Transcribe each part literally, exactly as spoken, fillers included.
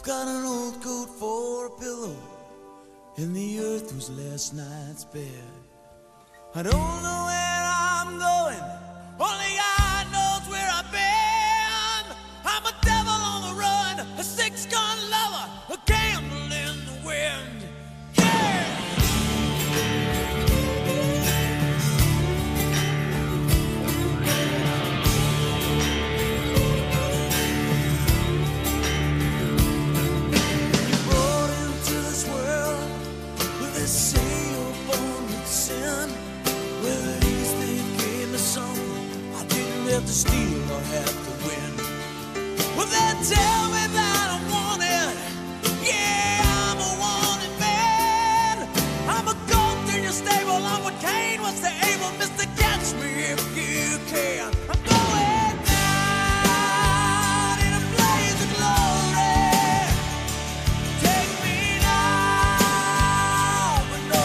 got an old coat for a pillow, and the earth was last night's bed. I don't know where I'm going, only God knows where I've been. I'm a devil on the run, a six-gun lover, a candle in the wind. Yeah! They say you're born with sin. Well, at least they gave me some. I didn't have to steal or have to win. Well, they tell me that I'm wanted. Yeah, I'm a wanted man. I'm a goat in your stable. I'm what Cain was to Abel. Mister, catch me if you can. I'm going down in a blaze of glory. Take me now.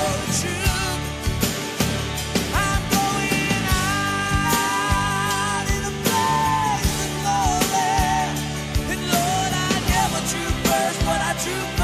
I'm going out in a blaze of glory. And Lord, I never choose first, but I choose